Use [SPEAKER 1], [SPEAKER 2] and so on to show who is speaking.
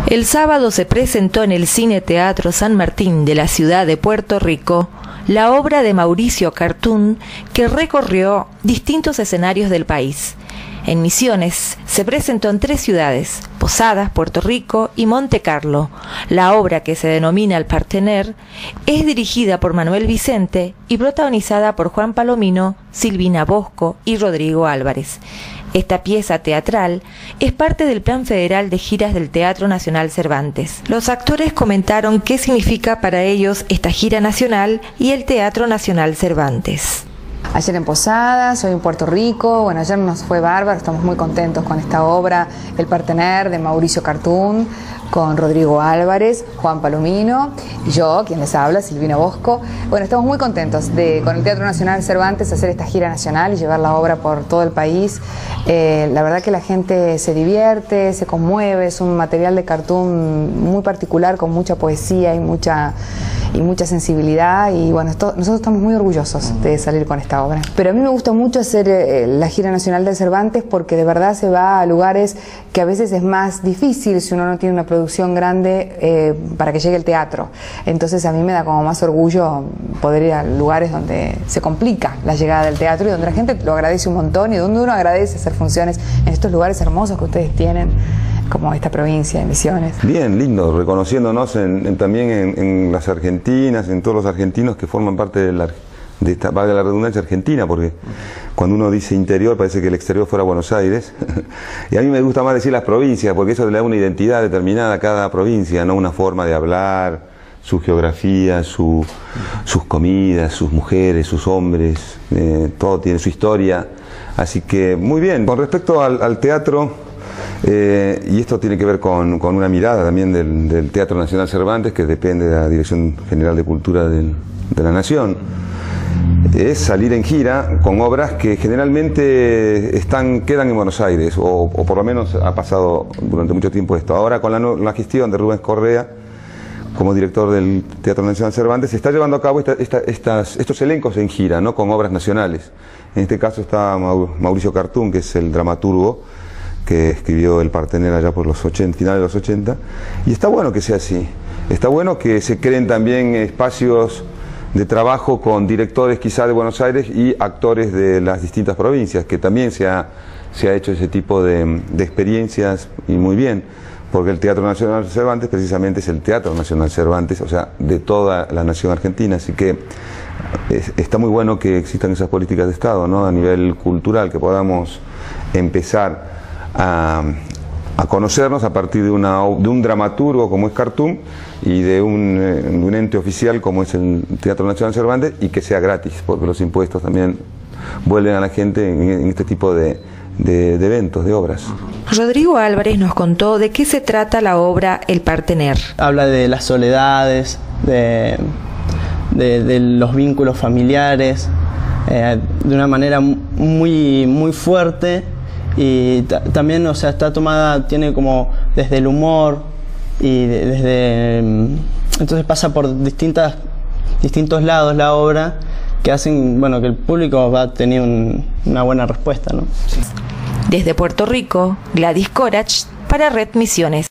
[SPEAKER 1] El sábado se presentó en el Cine Teatro San Martín de la ciudad de Puerto Rico la obra de Mauricio Cartún, que recorrió distintos escenarios del país. En Misiones se presentó en 3 ciudades, Posadas, Puerto Rico y Monte Carlo. La obra, que se denomina El Partener, es dirigida por Manuel Vicente y protagonizada por Juan Palomino, Silvina Bosco y Rodrigo Álvarez. Esta pieza teatral es parte del Plan Federal de Giras del Teatro Nacional Cervantes. Los actores comentaron qué significa para ellos esta gira nacional y el Teatro Nacional Cervantes.
[SPEAKER 2] Ayer en Posadas, hoy en Puerto Rico. Bueno, ayer nos fue bárbaro, estamos muy contentos con esta obra, El Partener, de Mauricio Cartún, con Rodrigo Álvarez, Juan Palomino y yo, quien les habla, Silvina Bosco. Bueno, estamos muy contentos con el Teatro Nacional Cervantes hacer esta gira nacional y llevar la obra por todo el país. La verdad que la gente se divierte, se conmueve, es un material de Cartún muy particular, con mucha poesía y mucha sensibilidad, y bueno, nosotros estamos muy orgullosos de salir con esta obra. Pero a mí me gusta mucho hacer la gira nacional del Cervantes, porque de verdad se va a lugares que a veces es más difícil si uno no tiene una producción grande para que llegue el teatro. Entonces a mí me da como más orgullo poder ir a lugares donde se complica la llegada del teatro y donde la gente lo agradece un montón, y donde uno agradece hacer funciones en estos lugares hermosos que ustedes tienen, como esta provincia de Misiones.
[SPEAKER 3] Bien, lindo, reconociéndonos también en las argentinas, en todos los argentinos que forman parte de esta, valga la redundancia, Argentina, porque cuando uno dice interior parece que el exterior fuera Buenos Aires, y a mí me gusta más decir las provincias, porque eso le da una identidad determinada a cada provincia, no una forma de hablar, su geografía, sus comidas, sus mujeres, sus hombres, todo tiene su historia, así que muy bien. Con respecto al teatro, y esto tiene que ver con una mirada también del Teatro Nacional Cervantes, que depende de la Dirección General de Cultura de la Nación, es salir en gira con obras que generalmente quedan en Buenos Aires, o por lo menos ha pasado durante mucho tiempo esto. Ahora, con la gestión de Rubén Correa como director del Teatro Nacional Cervantes, se está llevando a cabo estos elencos en gira, ¿no?, con obras nacionales. En este caso está Mauricio Cartún, que es el dramaturgo que escribió El Partener allá por los 80, finales de los 80, y está bueno que sea así. Está bueno que se creen también espacios de trabajo con directores quizá de Buenos Aires y actores de las distintas provincias, que también se ha hecho ese tipo de experiencias, y muy bien, porque el Teatro Nacional Cervantes precisamente es el Teatro Nacional Cervantes, o sea, de toda la nación argentina, así que está muy bueno que existan esas políticas de Estado, ¿no?, a nivel cultural, que podamos empezar a conocernos a partir de un dramaturgo como es Cartún y de un ente oficial como es el Teatro Nacional Cervantes, y que sea gratis, porque los impuestos también vuelven a la gente en este tipo de eventos, de obras.
[SPEAKER 1] Rodrigo Álvarez nos contó de qué se trata la obra El Partener.
[SPEAKER 4] Habla de las soledades, de los vínculos familiares, de una manera muy fuerte. Y también, o sea, está tomada, tiene como desde el humor y entonces pasa por distintos lados la obra, que hacen, bueno, que el público va a tener una buena respuesta, ¿no?
[SPEAKER 1] Desde Puerto Rico, Gladys Corach para Red Misiones.